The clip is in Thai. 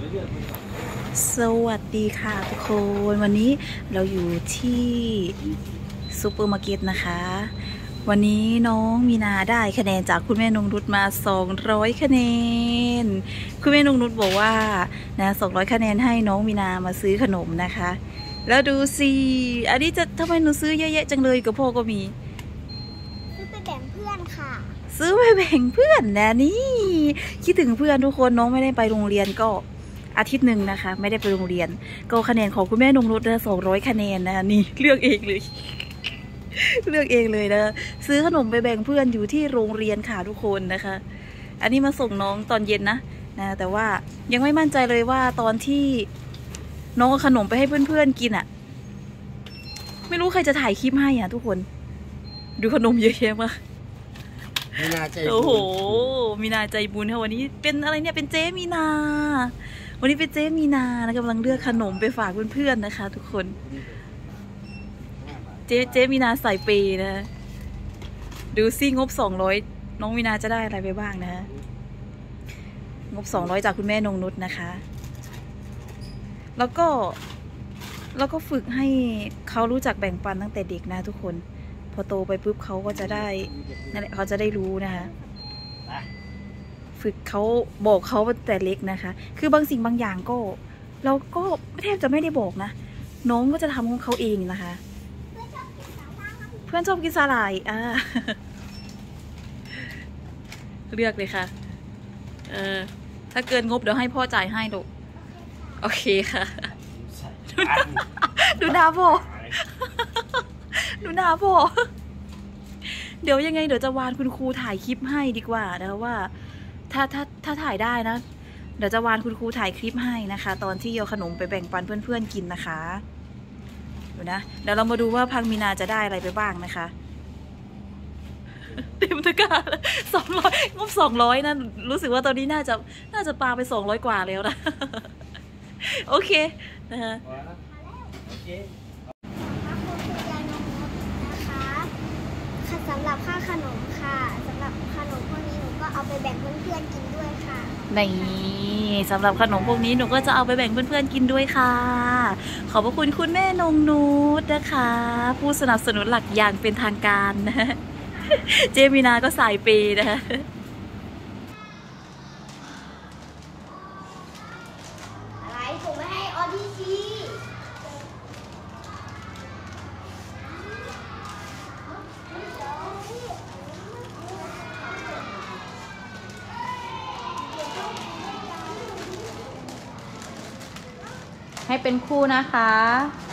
สวัสดีค่ะทุกคนวันนี้เราอยู่ที่ซูเปอร์มาร์เก็ตนะคะวันนี้น้องมีนาได้คะแนนจากคุณแม่นงนุชมา200คะแนนคุณแม่นงนุชบอกว่านะ200คะแนนให้น้องมีนามาซื้อขนมนะคะแล้วดูสิอันนี้จะทำไมหนูซื้อเยอะแยะจังเลยกับพ่อก็มีซื้อไปแบ่งเพื่อนค่ะซื้อไปแบ่งเพื่อนนะนี่คิดถึงเพื่อนทุกคนน้องไม่ได้ไปโรงเรียนก็อาทิตย์หนึ่งนะคะไม่ได้ไปโรงเรียนก็คะแนนของคุณแม่นงนุชนะ200คะแนนนะนี่เลือกเองเลย เลือกเองเลยนะซื้อขนมไปแบ่งเพื่อนอยู่ที่โรงเรียนค่ะทุกคนนะคะอันนี้มาส่งน้องตอนเย็นนะแต่ว่ายังไม่มั่นใจเลยว่าตอนที่น้องเอาขนมไปให้เพื่อนๆกินอ่ะไม่รู้ใครจะถ่ายคลิปให้อ่ะทุกคนดูขนมเยอะแยะมากมีนาใจบุญโอ้โหมีนาใจบุญค่ะวันนี้เป็นอะไรเนี่ยเป็นเจ๊มีนาวันนี้เป็นเจ๊มีนานะกำลังเลือกขนมไปฝากเพื่อนๆนะคะทุกคนเจ๊มีนาใส่เปนะดูซิงบ200น้องมีนาจะได้อะไรไปบ้างนะงบ200จากคุณแม่นงนุชนะคะแล้วก็ฝึกให้เขารู้จักแบ่งปันตั้งแต่เด็กนะทุกคนพอโตไปปุ๊บเขาก็จะได้นั่นแหละเขาจะได้รู้นะคะฝึกเขาบอกเขาแต่เล็กนะคะคือบางสิ่งบางอย่างก็เราก็แทบจะไม่ได้บอกนะน้องก็จะทำของเขาเองนะคะเพื่อนชอบกินสาหร่ายเลือกเลยค่ะถ้าเกินงบเดี๋ยวให้พ่อจ่ายให้ลูกโอเคค่ะดูหน้าพ่อดูหน้าพ่อเดี๋ยวยังไงเดี๋ยวจะวานคุณครูถ่ายคลิปให้ดีกว่านะว่าถ้าถ่ายได้นะเดี๋ยวจะวานคุณครูถ่ายคลิปให้นะคะตอนที่เอาขนมไปแบ่งปันเพื่อนๆกินนะคะดูนะเดี๋ยวเรามาดูว่าพังมีนาจะได้อะไรไปบ้างนะคะเต็มตะกร้า200งบ200นะรู้สึกว่าตอนนี้น่าจะปาไป200กว่าแล้วนะโอเคนะคะสำหรับค่าขนมค่ะสำหรับขนมพวกนี้หนูก็เอาไปแบ่งเพื่อนๆกินด้วยค่ะนี่สำหรับขนมพวกนี้หนูก็จะเอาไปแบ่งเพื่อนๆกินด้วยค่ะขอบพระคุณคุณแม่นงนุชนะคะผู้สนับสนุนหลักอย่างเป็นทางการนะเจมินาก็สายเปย์นะคะอะไรผมไม่ให้ออทีซีให้เป็นคู่นะคะ